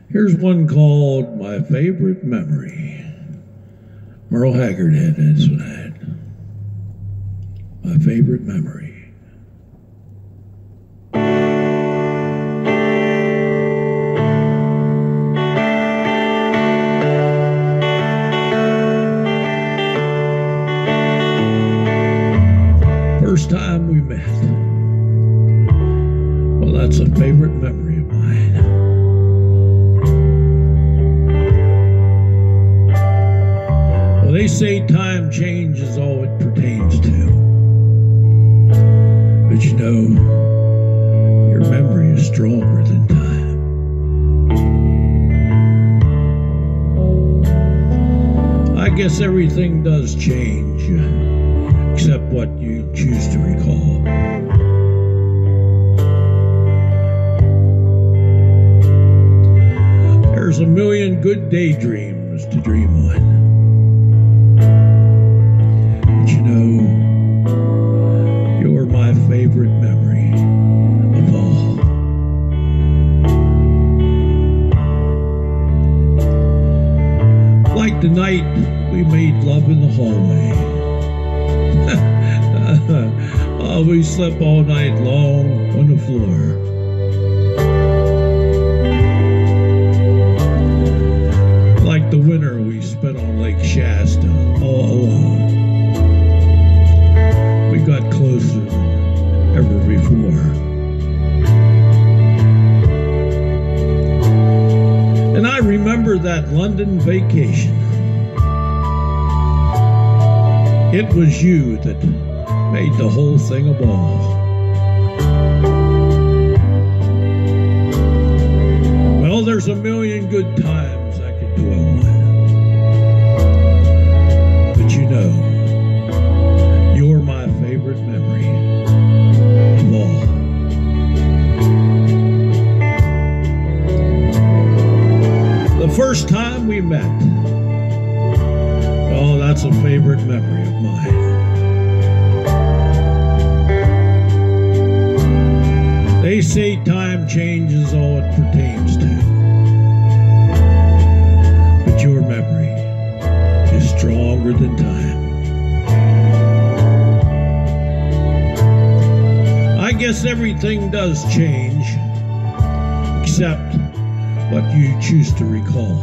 Here's one called My Favorite Memory. Merle Haggard had this one. My Favorite Memory. First time we met. Well, that's a favorite memory of mine. Well, they say time changes all it pertains to. But you know, your memory is stronger than time. I guess everything does change, except what you choose to recall. There's a million good daydreams to dream on. But you know, you're my favorite memory of all. Like the night we made love in the hallway. We slept all night long on the floor. Like the winter we spent on Lake Shasta all alone. We got closer than ever before. And I remember that London vacation. It was you that made the whole thing a ball. Well, there's a million good times I could dwell on. But you know, you're my favorite memory of all. The first time we met, oh, that's a favorite memory of mine. They say time changes all it pertains to, but your memory is stronger than time. I guess everything does change, except what you choose to recall.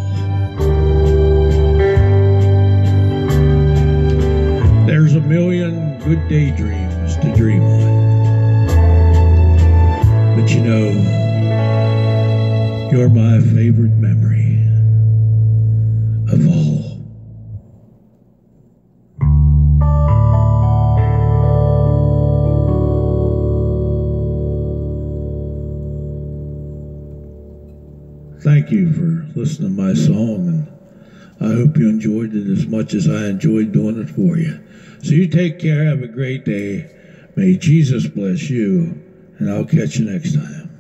There's a million good daydreams to dream on. But you know, you're my favorite memory of all. Thank you for listening to my song, and I hope you enjoyed it as much as I enjoyed doing it for you. So you take care, have a great day. May Jesus bless you. And I'll catch you next time.